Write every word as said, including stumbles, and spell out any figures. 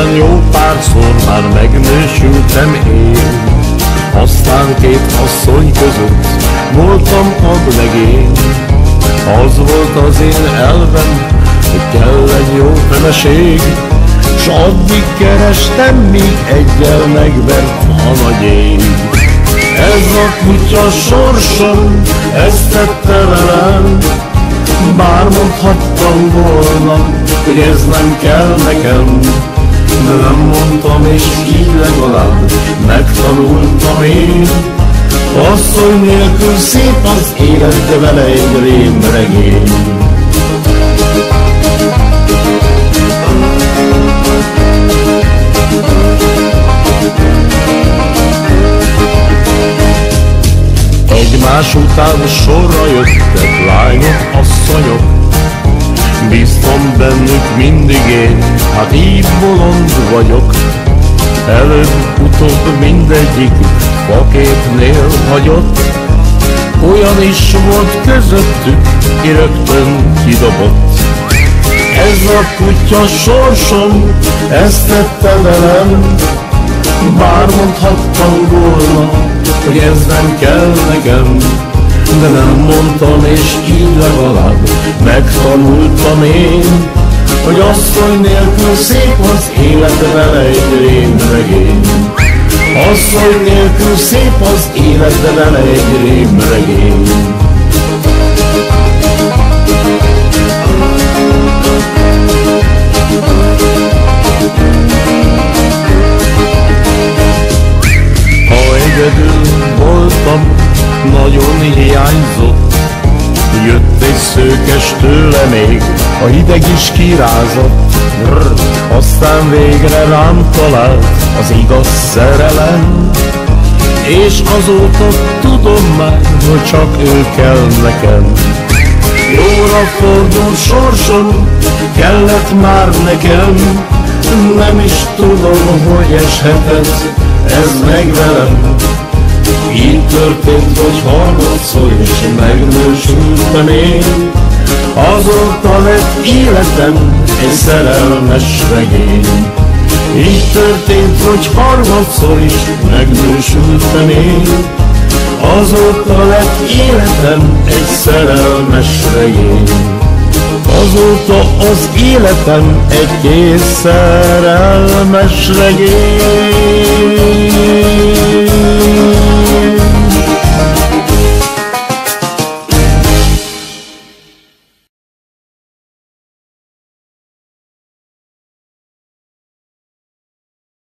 Időben jó párszor már megnősültem én, aztán két asszony között voltam ablegén. Az volt az én elvem, hogy kell egy jó feleség, s addig kerestem, míg egyel megvert a nagy ég. Ez a kutya sorsom, ezt tette velem, bár mondhattam volna, hogy ez nem kell nekem, de nem mondtam, és így legalább megtanultam én. Asszony nélkül szép az élet, de vele egy rémregény. Egymás után sorra jöttek lányok, asszonyok, bíztam bennük mindig én, hát így bolond vagyok. Előbb-utóbb mindegyik faképnél hagyott, olyan is volt közöttük, ki rögtön kidobott. Ez a kutya sorsom, ezt tette velem, bár mondhattam volna, hogy ez nem kell nekem, de nem mondtam, és így legalább megtanultam én, hogy asszony nélkül szép az élet, vele egy rémregény. Asszony nélkül szép az élet, de vele egy rémregény. Ha egyedül voltam, nagyon hiányzott, jött egy szőkes tőle még, a hideg is kirázott. Brr, aztán végre rám talált az igaz szerelem, és azóta tudom már, hogy csak ő kell nekem. Jóra fordul sorsom, kellett már nekem, nem is tudom, hogy eshetett ez meg velem. Így történt, hogy harmadszor is megnősültem én, azóta lett életem egy szerelmes regény. Így történt, hogy harmadszor is megnősültem én, azóta lett életem egy szerelmes regény. Azóta az életem egy kész szerelmes regény.